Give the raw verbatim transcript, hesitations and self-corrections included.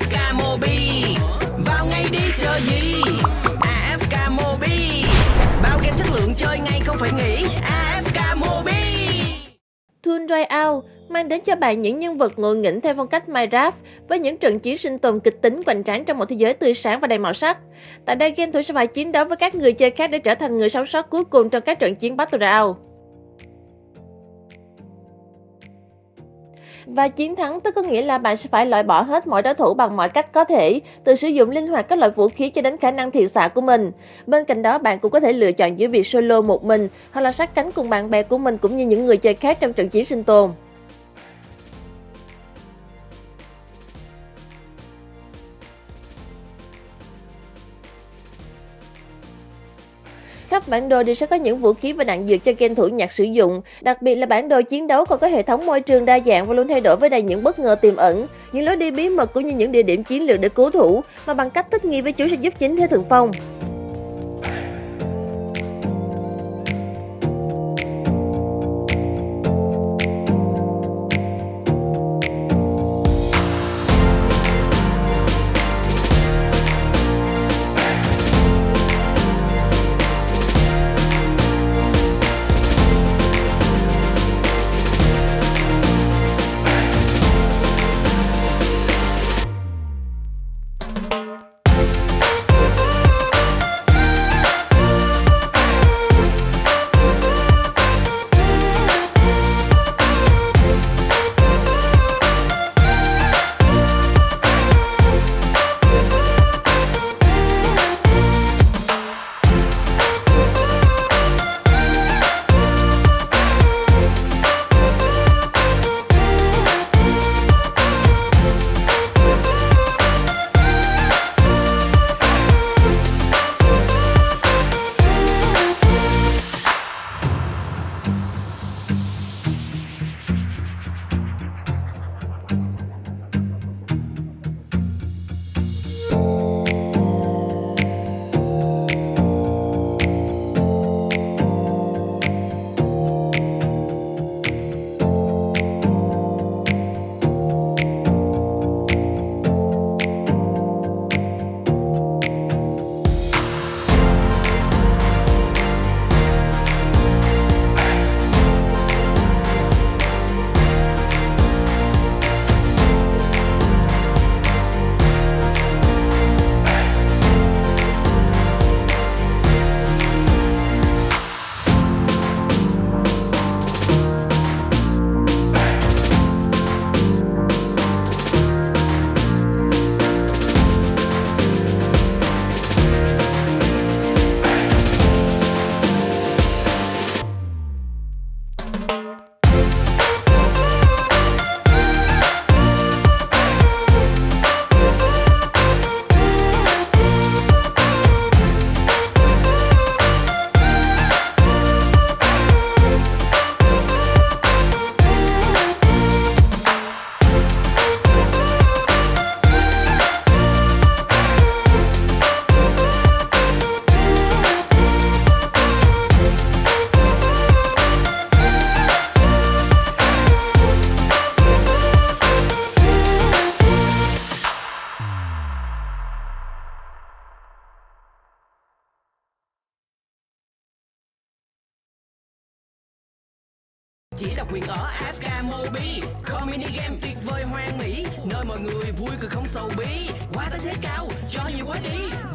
ca Mobi. Vào ngay đi chờ gì? a ép ca Mobi. Bao game chất lượng chơi ngay không phải nghĩ. a ép ca Mobi. Toon Tryout mang đến cho bạn những nhân vật ngộ nghĩnh theo phong cách Minecraft với những trận chiến sinh tồn kịch tính hoành tráng trong một thế giới tươi sáng và đầy màu sắc. Tại đây, game thủ sẽ phải chiến đấu với các người chơi khác để trở thành người sống sót cuối cùng trong các trận chiến Battle Royale. Và chiến thắng tức có nghĩa là bạn sẽ phải loại bỏ hết mọi đối thủ bằng mọi cách có thể, từ sử dụng linh hoạt các loại vũ khí cho đến khả năng thiện xạ của mình. Bên cạnh đó, bạn cũng có thể lựa chọn giữa việc solo một mình hoặc là sát cánh cùng bạn bè của mình cũng như những người chơi khác trong trận chiến sinh tồn. Khắp bản đồ đều sẽ có những vũ khí và đạn dược cho game thủ nhặt sử dụng. Đặc biệt là bản đồ chiến đấu còn có hệ thống môi trường đa dạng và luôn thay đổi với đầy những bất ngờ tiềm ẩn, những lối đi bí mật cũng như những địa điểm chiến lược để cứu thủ, mà bằng cách thích nghi với chủ sẽ giúp chính thế thượng phong. Chỉ độc quyền ở a ép ca Mobi, kho mini game tuyệt vời hoang mỹ, nơi mọi người vui cười không sầu bí. Qua tới thế cao, cho nhiều quá đi.